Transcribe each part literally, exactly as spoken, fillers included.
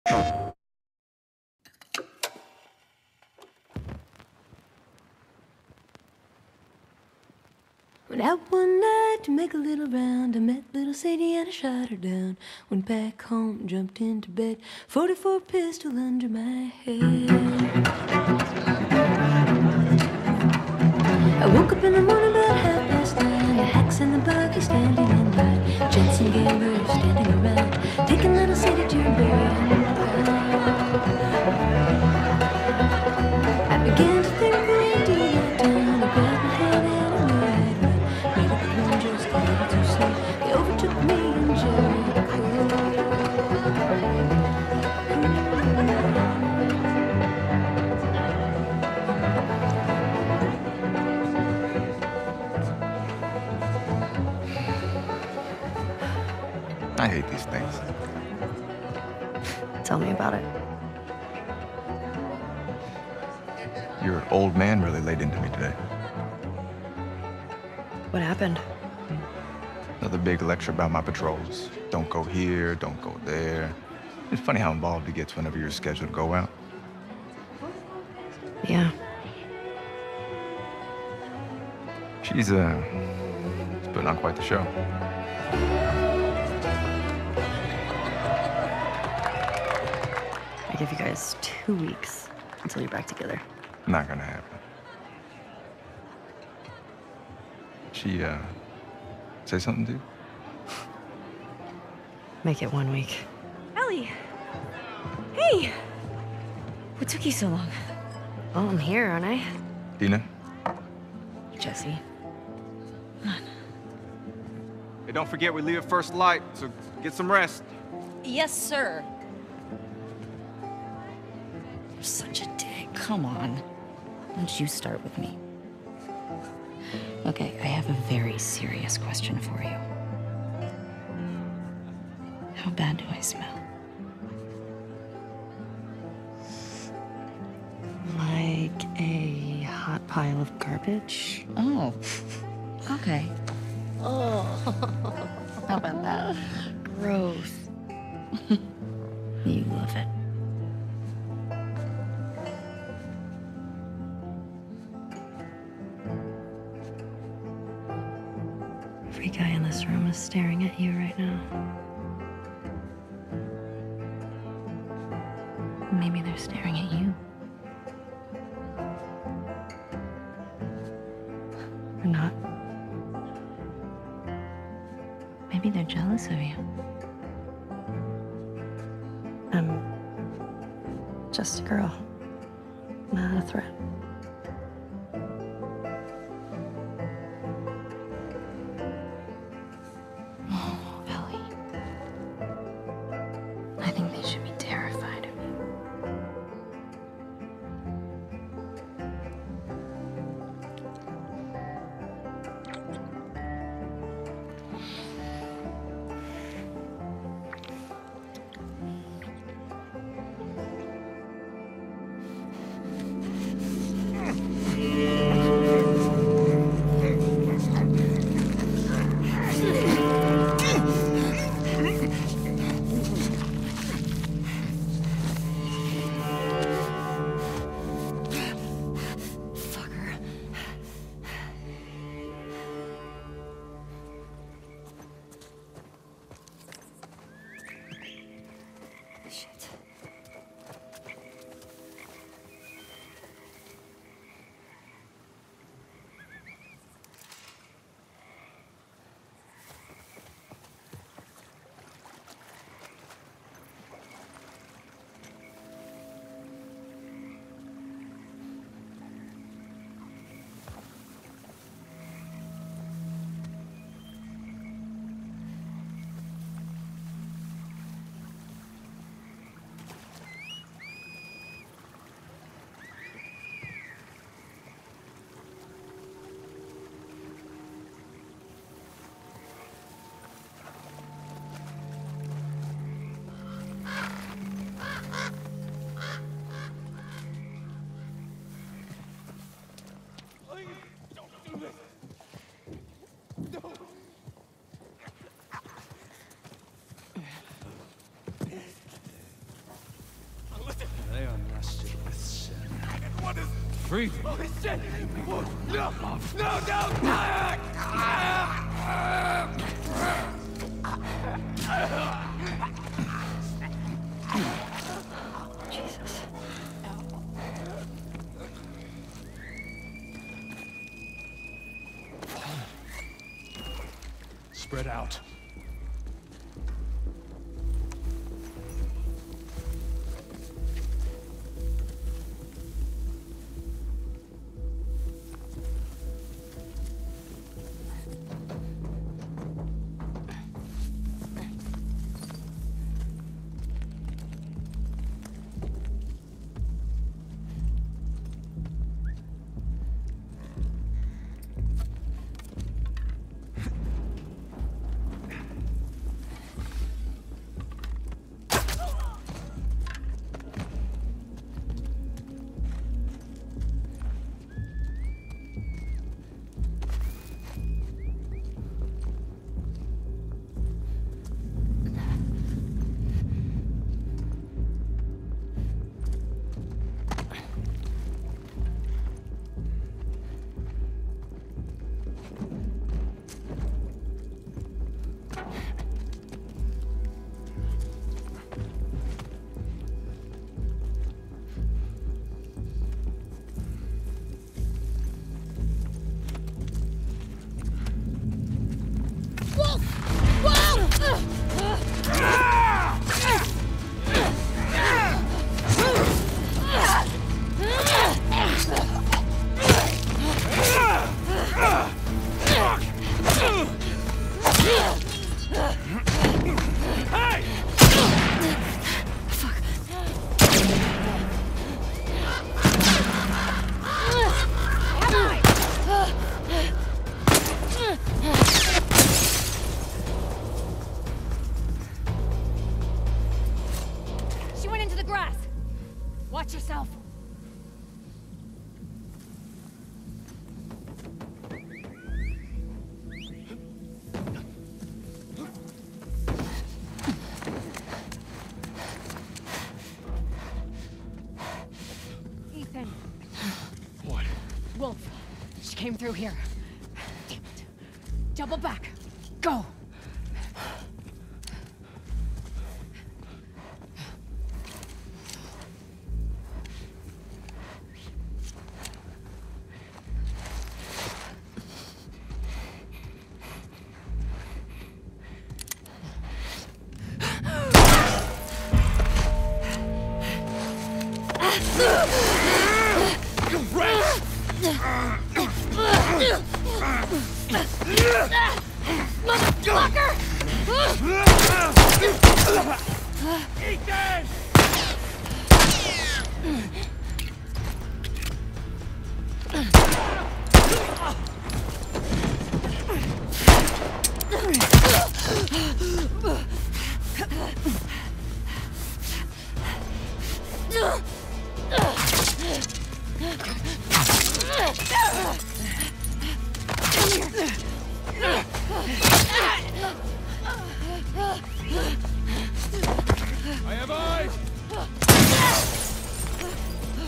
Went out one night to make a little round. I met little Sadie and I shot her down. Went back home, jumped into bed, forty-four pistol under my head. I woke up in the morning about half past nine. The hacks and the buggy standing in line. Gents and gamblers standing around, taking little Sadie to bed. I began to think we'd do that town. I grabbed my hand and I knew I'd run. Made up a plan just a little too soon. They overtook me in Jericho. I hate these things. Tell me about it. Your old man really laid into me today. What happened? Another big lecture about my patrols. Don't go here, don't go there. It's funny how involved he gets whenever you're scheduled to go out. Yeah. She's, uh, putting on quite the show. I give you guys two weeks until you're back together. Not gonna happen. She, uh, say something to you? Make it one week. Ellie! Hey! What took you so long? Oh, I'm here, aren't I? Dina? Jesse. Come on. Hey, don't forget we leave at first light, so get some rest. Yes, sir. You're such a dick. Come on. Why don't you start with me? Okay, I have a very serious question for you. How bad do I smell? Like a hot pile of garbage? Oh, okay. Oh. How about that? Gross. You love it. Every guy in this room is staring at you right now. Maybe they're staring at you. Or not. Maybe they're jealous of you. I'm just a girl, not a threat. Oh, Ellie. I think they should be terrified of you. breathing. Holy shit! Whoa, no! No, no! Jesus. Spread out. Watch yourself. Ethan. What? Wolf. She came through here. Damn it. Double back. Go. Motherfucker! Ethan! I have eyes!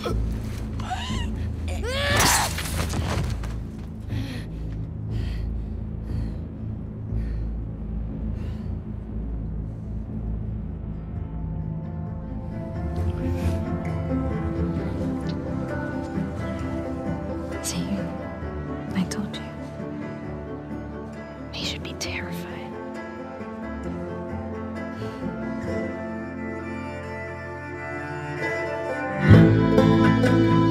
See, I told you. He should be terrified. Thank you.